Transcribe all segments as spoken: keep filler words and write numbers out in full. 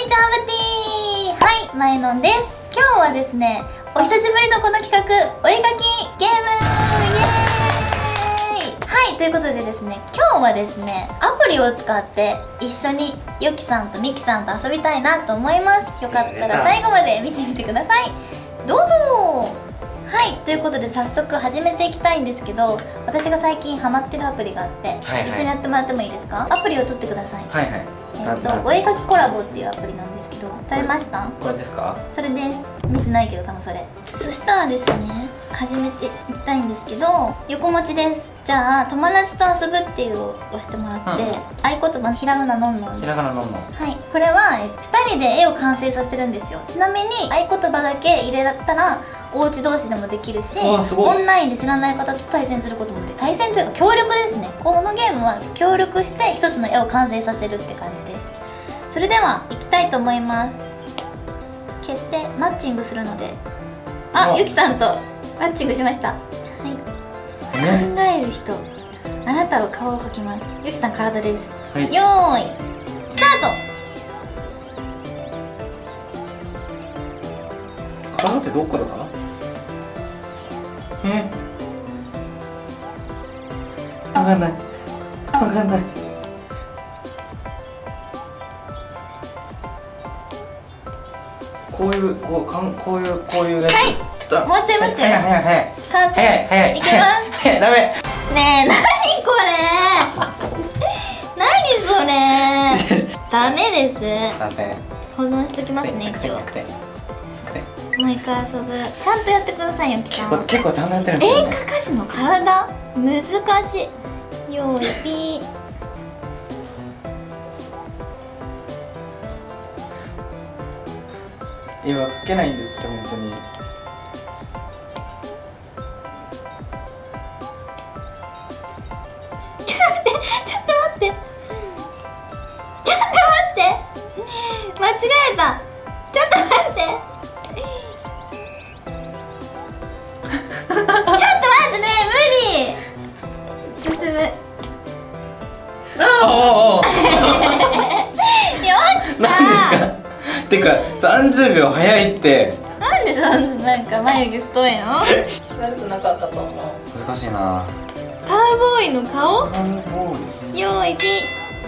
にちは、ブティー。はい、まいのんです。今日はですね、お久しぶりのこの企画、お絵かきゲームイエーイ。はい、ということでですね、今日はですね、アプリを使って一緒によきさんとみきさんと遊びたいなと思います。よかったら最後まで見てみてください。どうぞ。はい、ということで早速始めていきたいんですけど、私が最近ハマってるアプリがあって、はいはい、一緒にやってもらってもいいですか？アプリを取ってください。はいはい。えっとお絵かきコラボっていうアプリなんですけど、取れました？ これですか？ それです。見てないけど多分それ。そしたらですね、始めていきたいんですけど、横持ちです。じゃあ友達と遊ぶっていうを押してもらって、うん、合言葉のひらがなのんのん。 ひらがなのんのん。 はい、これはふたりで絵を完成させるんですよ。ちなみに合言葉だけ入れたらお家同士でもできるし、オンラインで知らない方と対戦することもできる。対戦というか協力ですね。このゲームは協力して一つの絵を完成させるって感じです。それでは行きたいと思います。決定。マッチングするので、あ、ゆきさんとマッチングしました。はい、考える人、あなたは顔を描きます。ゆきさん体です、はい、よーいスタート。体ってどこだか？えわかんない、わかんない。こういうこうかんこういうこういうやつ。はい、ちょっと終わっちゃいましたよ。 はいはいはいはい。 完成。 はいはい。 いきます。 はい、ダメ。 ねえ、なにこれ。なにそれ。ダメです。保存しときますね、一応。もう一回遊ぶ。ちゃんとやってくださいよ、きさん。 結構ちゃんとやってるんですよね。 演歌歌手の体難しい。よーいピー。 今書けないんですけど、本当に。 ちょっと待って、ちょっと待って、ちょっと待って、間違えた。ちょっと待って、ちょっと待ってね、無理。進む。 ああ。 よっしゃー。 てかさんじゅうびょう早いって。 なんでそんななんか眉毛太いの？悪くなかったと思う。 難しいな。 カウボーイの顔？ カウボーイ。 よーいピー。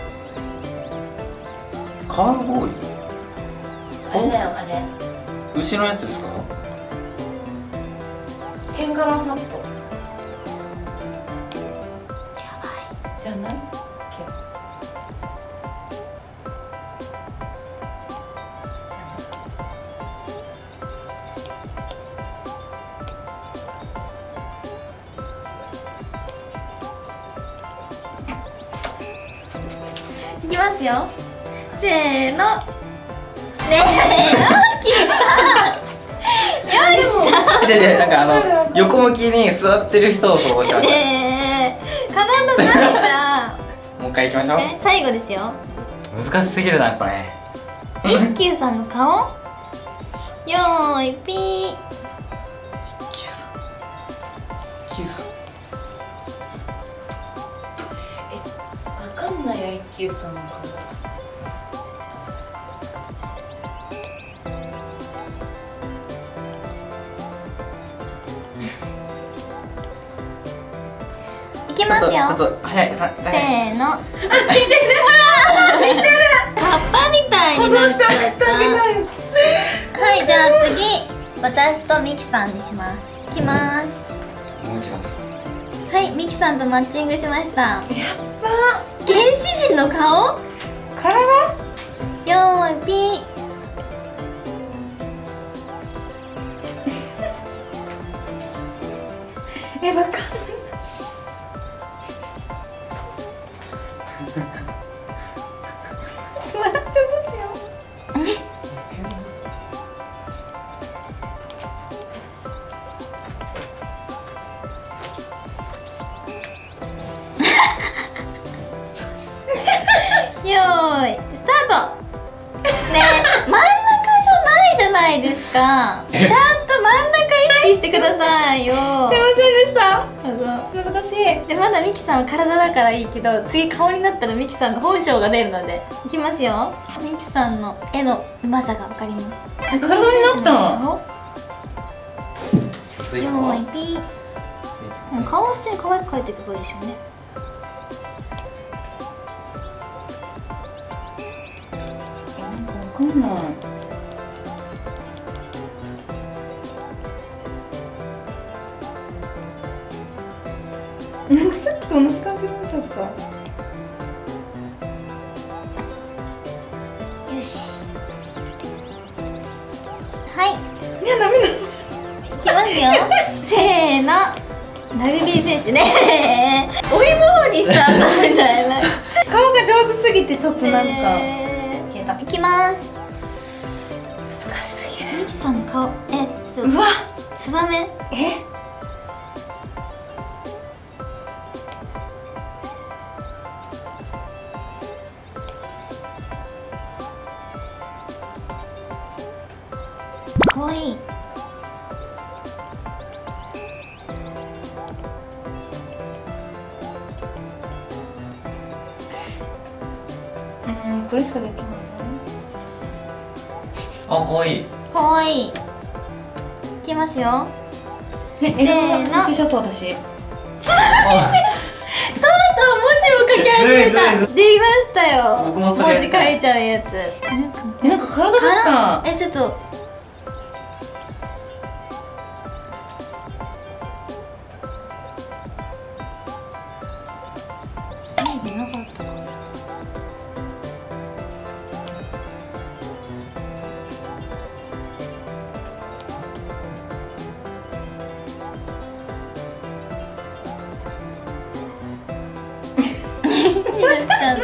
カウボーイ？ あれだよ、あれ。 牛のやつですか？ テンガランナット。 やばい。じゃない？ いきますよ。せーの。ねえ、よきさん。よきさん。 じゃじゃなんかあの横向きに座ってる人を想像しました。 ねえ、体ないじゃん。 もう一回いきましょう。 最後ですよ。 難しすぎるなこれ。 一休さんの顔。よーいピー。 一休さん。一休さん。 わかんないよ、一休さんの顔。 いきますよ。 ちょっと早い。せーの。あ、見てる。ほら、見てる。カッパみたいになっちゃった。はい、じゃあ次、私とミキさんにします。いきます。はい、ミキさんとマッチングしました。やっば。原始人の顔？体？よーいピー。 え、わかんない。笑っちゃう、どうしよう。 よーいスタート。ねえ、真ん中じゃないじゃないですか。ちゃんと真ん中意識してくださいよ。 すいませんでした。 う難しい。 でまだミキさんは体だからいいけど、次顔になったらミキさんの本性が出るのでいきますよ。ミキさんの絵のうまさがわかります。 体になったスイカよはーいピー。顔は普通に可愛く描いていけばいいでしょうね。 なんかわかんない。なんかさっきと同じ感じになっちゃった。 よし。はい。 いや、ダメだ。 いきますよ。せーの。ラグビー選手ね。お芋方にした後みたいな。 顔が上手すぎてちょっとなんか、 えー、 消えた。 いきます。 難しすぎる。 ミキさんの顔、え、ちょっとうわ、 ツバメ。 え、 かわいい。 うん、これしかできない。 あ、かわいい。 かわいい。いきますよ。 ね、 せーの完成しちゃった私。 とうとう文字を書き始めた。できましたよ。 僕もそれ文字書いちゃうやつ。 え、なんか体だった。 え、ちょっと。見えなかったか。になっちゃった。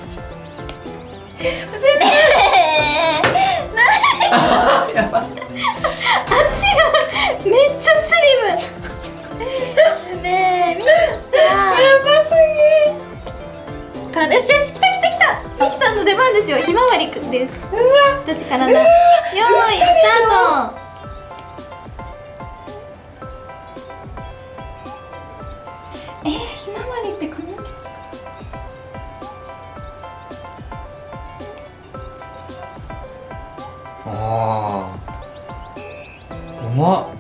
やばい。 足がめっちゃスリム。ねえ、ミキさん。 やばす体、よしよし、来た来た来た。ミキさんの出番ですよ。ひまわりくんです。 ぎ。うわ、 私体。よーい、スタート。 えー、ひまわりってこの。 ああ。うまっ。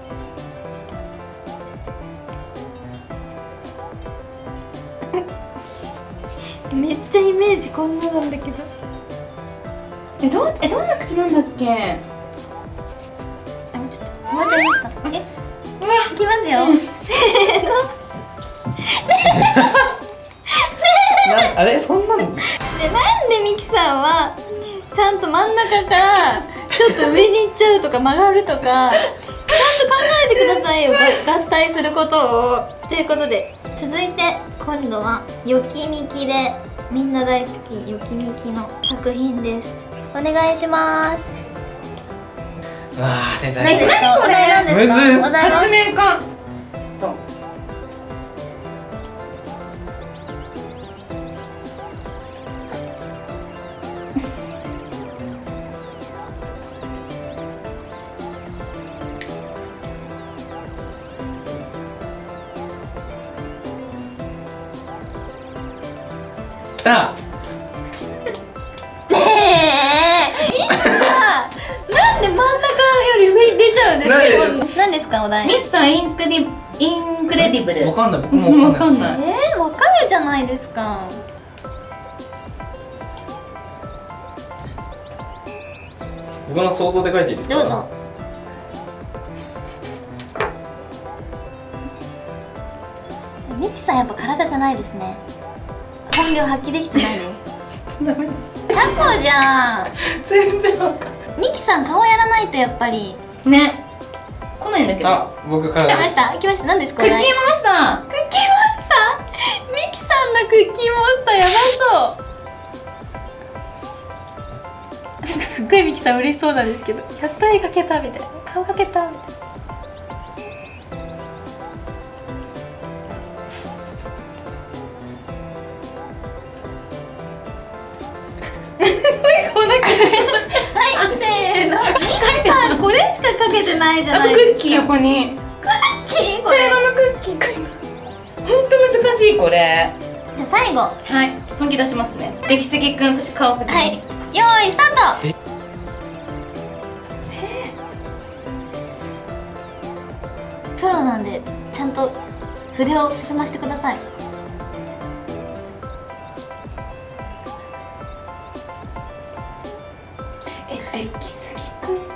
めっちゃイメージこんななんだけど。 え、どん、え、どんな口なんだっけ。 あ、ちょっと止まっちゃいました。え、 うわ、 いきますよ。せーの。 なあれ、そんなの。 で、なんでミキさんはちゃんと真ん中からちょっと上に行っちゃうとか曲がるとかちゃんと考えてくださいよ。が合体することを。ということで続いて今度はよきみきでみんな大好きよきみきの作品です。お願いします。 うわあ、出た何です出た。 か？お題なんですか？ むずっお題は発明家。と。 来た。 ねえ、ミキさんなんで真ん中より上に出ちゃうんですか？何ですかお題？ ミスターインクディ、インクレディブル。 わかんない、僕私ももわかんない。 わかんない。 えー、わかるじゃないですか。 僕の想像で書いていいですか？ どうぞ。ミキさんやっぱ体じゃないですね。本領発揮できてないです。タコじゃん。 全然わかんミキさん顔やらないとやっぱり。 ない。ね。来ないんだけど。 あ、僕からです。 来ました。来ました。何ですか？ クッキーモンお題スター。 クッキーモンスター。ミキさんのクッキーモンスターやばそう。なんかすっごいミキさん嬉しそうなんですけど、やっと絵描けたみたいな、顔描けたみたいな。はい、せーの。ミキさんこれしか描けてないじゃあとないですか。 クッキー横に。 クッキーこれ。 茶色のクッキー。クッキー。 難しいこれ。 じゃあ最後、 はい本気出しますね。出来すぎくん私顔描きます。 はい用意スタート。 えプロなんでちゃんと筆を進ませてください。 え出来すぎくん。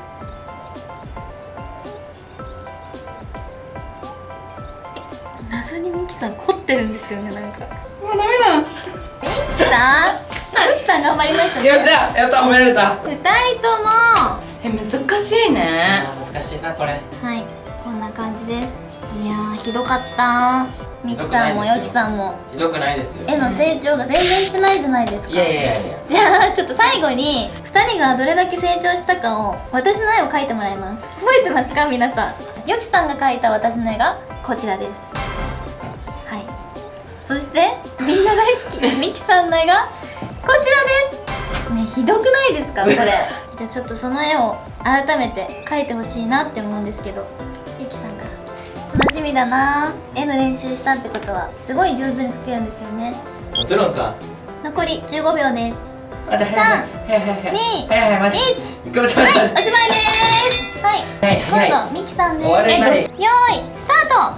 謎にミキさん凝ってるんですよね。なんかもうダメだ。 ミキさんミキさん頑張りましたね。 よっしゃ、やった、褒められた。 ふたりともえ難しいね。 あー難しいなこれ。 はいこんな感じです。いやーひどかったミキさんもヨキさんもひどくないですよ。 絵の成長が全然してないじゃないですか。 いやいやいやいや。 じゃあちょっと最後にふたりがどれだけ成長したかを私の絵を描いてもらいます。覚えてますか皆さん。ヨキさんが描いた私の絵がこちらです。はい。そしてみんな大好きミキさんの絵がこちらです。ねひどくないですかこれ。じゃあちょっとその絵を改めて描いてほしいなって思うんですけど、ヨキさんから楽しみだな。絵の練習したってことはすごい上手に描けるんですよね。 もちろんさ。 残りじゅうごびょうです。 待って、 さんはいはいはい。 にはいはい、マジ。 いち行こう、ちょっとはい、お待って。 しまいです。はい、 はいはい今度ミキさんです。 終われないよーい、スター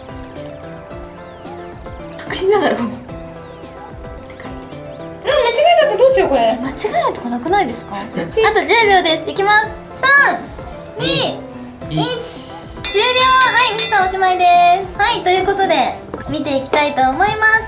ト。隠しながら。うん、間違うん間違えちゃったどうしようこれ。 えるとかなくないですか？あとじゅうびょうです。いきます。さん、に、いち。終了。はい、ミキさんおしまいです。はい、ということで見ていきたいと思います。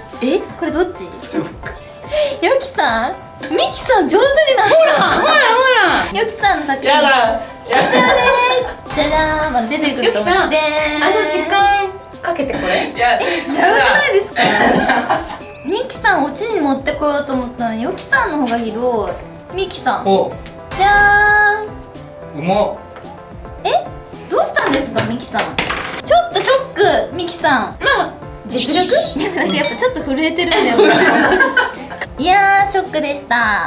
え、これどっち？ヨキさん？ミキさん上手になった。ほらほらほら。 ヨキさんの作品。 やだ。やこちらです。じゃじゃーん、まあ、出てくると思う。 ヨキさんでーん。 あの時間かけてこれ。 や、 やばくないですか？ミキさんオチに持ってこようと思ったのにヨキさんの方がひどい。ミキさん。 お、 じゃーん。 うま。 え？どうしたんですかミキさん？ちょっとショックミキさん。 まあ実力。 でもなんかやっぱちょっと震えてるんだよ。いやーショックでした。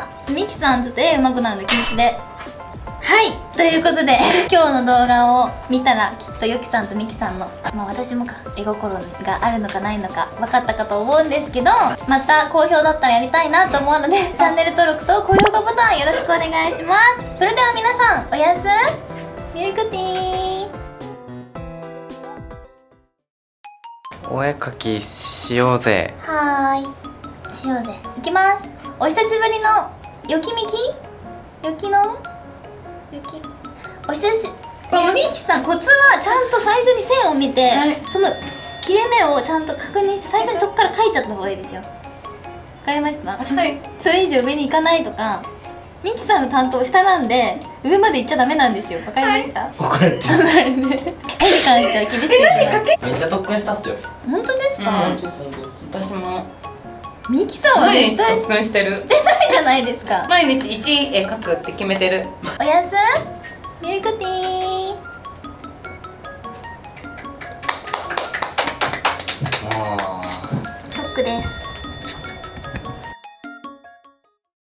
ミキさんちょっと絵上手くなるの禁止で。はいということで今日の動画を見たらきっとヨキさんとミキさんの、まあ、私もか絵心があるのかないのか分かったかと思うんですけど、また好評だったらやりたいなと思うのでチャンネル登録と高評価ボタンよろしくお願いします。それでは皆さんおやすみミルクティー。 お絵描きしようぜ。 はーいしようぜ。いきます。お久しぶりのよきみきよきのよきお久しミキさん、コツはちゃんと最初に線を見て、 はいその切れ目をちゃんと確認して最初にそこから描いちゃった方がいいですよ。わかりました？ はい。 それ以上上に行かないとか。ミキさんの担当下なんで上まで行っちゃダメなんですよ。わかりました？ 怒られてる。 怒られて絵に関しては厳しくいきます。 めっちゃ特訓したっすよ。 本当ですか？ うん私もミキさんは毎日絶対特訓してる。 してないじゃないですか。 毎日いち絵描くって決めてる。 おやすミルクティー。 あショックです。